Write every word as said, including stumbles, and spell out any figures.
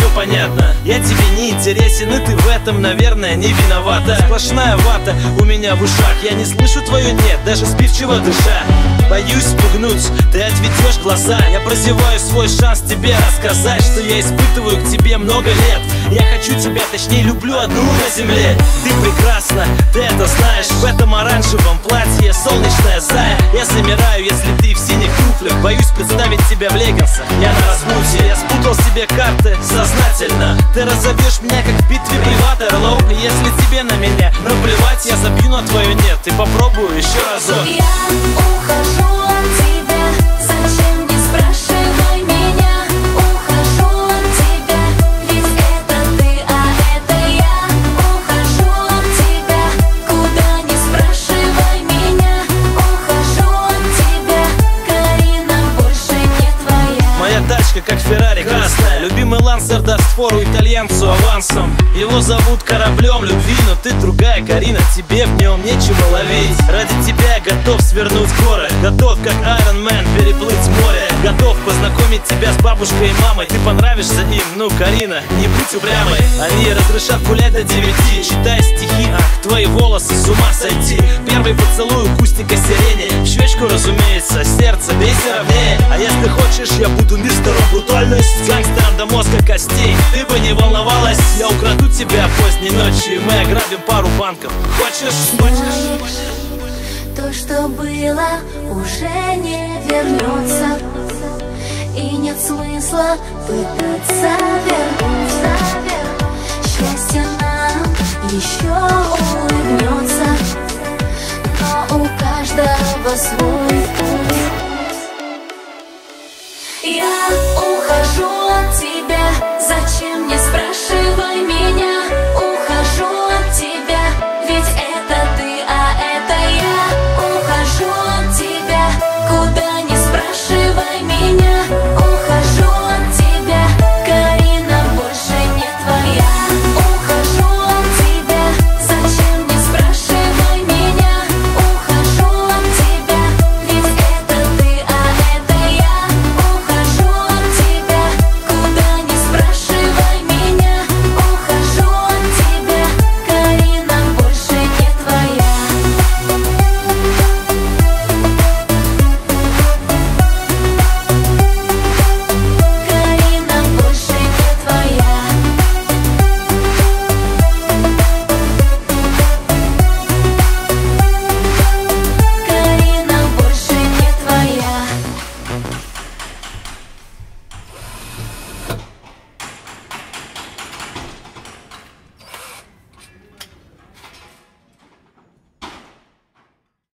все понятно. Я тебе не интересен, и ты в этом, наверное, не виновата. Сплошная вата у меня в ушах, я не слышу твое нет, даже сбивчиво дыша. Боюсь спугнуть, ты отведешь глаза. Я прозеваю свой шанс тебе рассказать, что я испытываю к тебе много лет. Я хочу тебя, точнее люблю одну на земле. Ты прекрасна, ты это знаешь. В этом оранжевом платье солнечная зая. Я замираю, если ты в синих туфлях. Боюсь представить тебя в леггинсах, я на размуте. Я спутал себе карты сознательно. Ты разобьешь меня, как в битве при Ватерлоу. Если тебе на меня наплевать, я забью на твое нет и попробую еще разок. Я ухожу от тебя, зачем не спрашивай меня? Ухожу от тебя, ведь это ты, а это я. Ухожу от тебя, куда не спрашивай меня. Ухожу от тебя, Карина больше не твоя. Моя тачка как Феррари красная. Любимый Лансер даст фору итальянцу авансом. Его зовут кораблем любви, но ты другая, Карина, тебе в нем нечего ловить. Ради тебя готов свернуть горы, готов как Iron Man переплыть море. Готов познакомить тебя с бабушкой и мамой. Ты понравишься им, ну, Карина, не будь упрямой. Они разрешат гулять до девяти, читай стихи, ах, твои волосы с ума сойти. Первый поцелуй у кустика сирени, в щечку, разумеется, сердце бейся ровнее. А если хочешь, я буду мистером брутальность, гангстером до мозга костей. Ты бы не волновалась, я украду тебя поздней ночью, мы ограбим пару банков. Хочешь? Хочешь? То, что было, уже не вернется, и нет смысла пытаться вернуться. Счастье нам еще улыбнется, но у каждого свой путь. Я